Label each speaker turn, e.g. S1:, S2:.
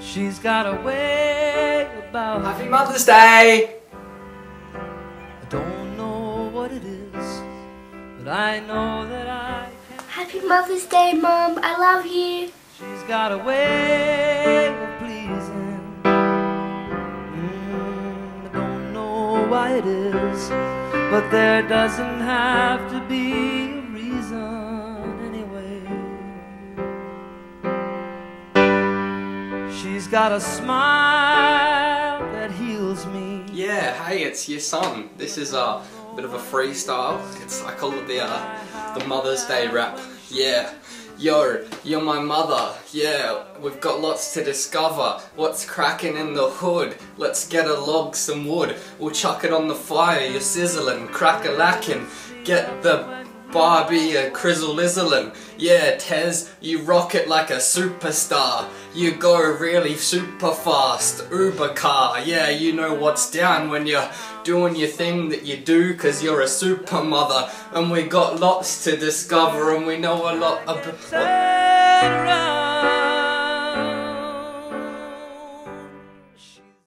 S1: She's got a way about her.
S2: Happy Mother's Day!
S1: I don't know what it is, but I know that I can.
S3: Happy Mother's Day, Mom. I love you.
S1: She's got a way of pleasing. I don't know why it is, but there doesn't have to be a reason anyway. She's got a smile that heals me.
S2: Yeah, hey, it's your son. This is a bit of a freestyle. I call it the Mother's Day rap. Yeah. Yo, you're my mother, yeah, we've got lots to discover. What's cracking in the hood? Let's get a log, some wood. We'll chuck it on the fire, you're sizzling, crack-a-lacking. Get the Barbie a crizzle-lizzling. Yeah, Tez, you rock it like a superstar. You go really super fast, Uber car. Yeah, you know what's down when you're doing your thing that you do, cause you're a super mother. And we got lots to discover and we know a lot about...